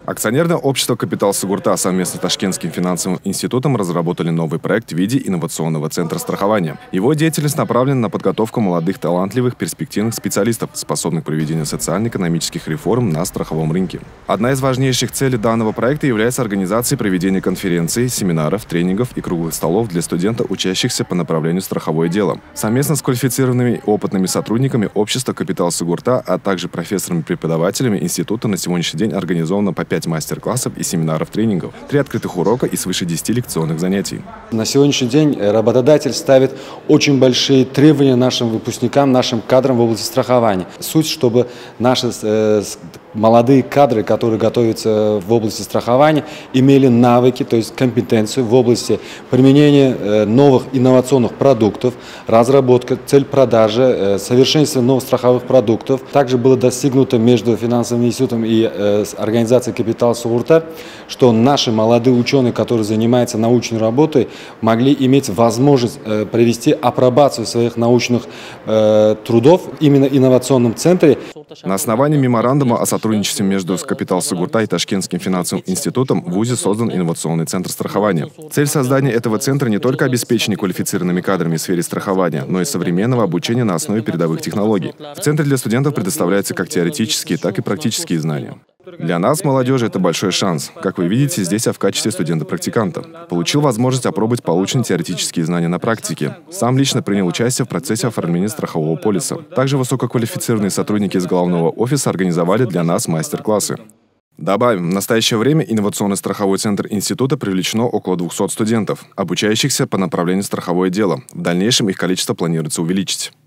Акционерное общество «Капитал Сугурта» совместно с Ташкентским финансовым институтом разработали новый проект в виде инновационного центра страхования. Его деятельность направлена на подготовку молодых, талантливых, перспективных специалистов, способных к проведению социально-экономических реформ на страховом рынке. Одна из важнейших целей данного проекта является организацией проведения конференций, семинаров, тренингов и круглых столов для студентов, учащихся по направлению страховое дело. Совместно с квалифицированными опытными сотрудниками общества «Капитал Сугурта», а также профессорами-преподавателями института на сегодняшний день организовано по 5 мастер-классов и семинаров-тренингов, 3 открытых урока и свыше 10 лекционных занятий. На сегодняшний день работодатель ставит очень большие требования нашим выпускникам, нашим кадрам в области страхования. Суть, чтобы наши молодые кадры, которые готовятся в области страхования, имели навыки, то есть компетенцию в области применения новых инновационных продуктов, разработка, цель продажи, совершенствование новых страховых продуктов. Также было достигнуто между финансовым институтом и организацией «Капитал Сугурта», что наши молодые ученые, которые занимаются научной работой, могли иметь возможность провести апробацию своих научных трудов именно в инновационном центре. На основании меморандума о сотрудничестве между «Капитал Сугурта» и Ташкентским финансовым институтом в ВУЗе создан инновационный центр страхования. Цель создания этого центра не только обеспечение квалифицированными кадрами в сфере страхования, но и современного обучения на основе передовых технологий. В центре для студентов предоставляются как теоретические, так и практические знания. Для нас, молодежи, это большой шанс. Как вы видите, здесь я в качестве студента-практиканта. Получил возможность опробовать полученные теоретические знания на практике. Сам лично принял участие в процессе оформления страхового полиса. Также высококвалифицированные сотрудники из главного офиса организовали для нас мастер-классы. Добавим, в настоящее время инновационный страховой центр института привлечено около 200 студентов, обучающихся по направлению страховое дело. В дальнейшем их количество планируется увеличить.